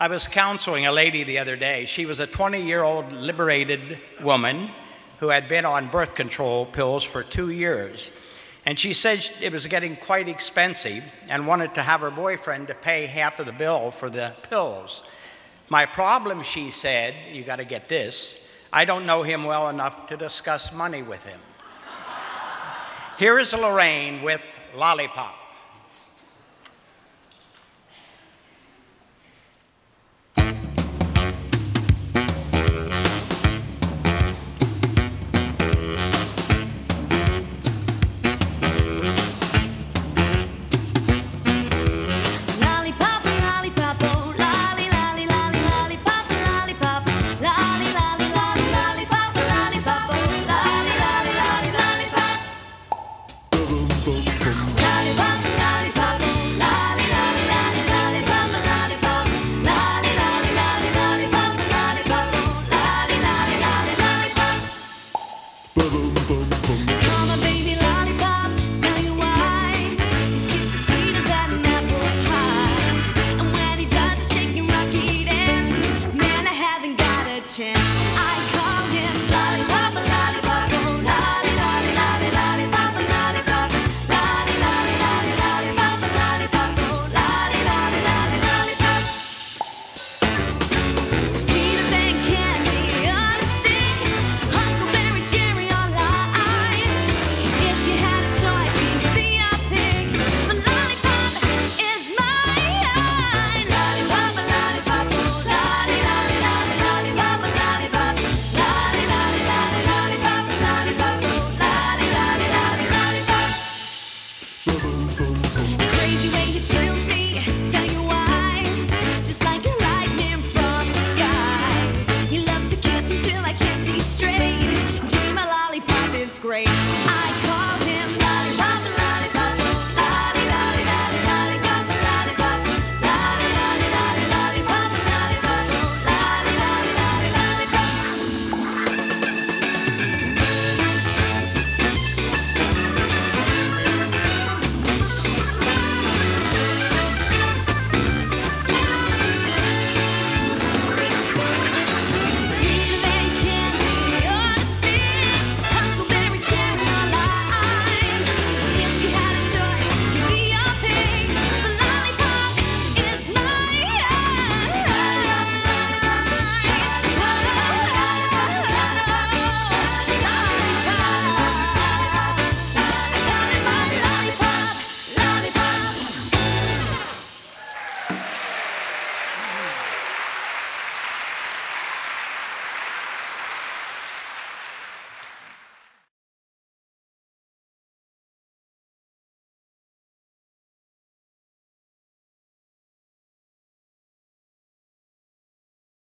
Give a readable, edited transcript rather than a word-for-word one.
I was counseling a lady the other day. She was a 20-year-old liberated woman who had been on birth control pills for 2 years. And she said it was getting quite expensive and wanted to have her boyfriend to pay half of the bill for the pills. My problem, she said, you got to get this, I don't know him well enough to discuss money with him. Here is Lorraine with Lollipop. Boom, boom.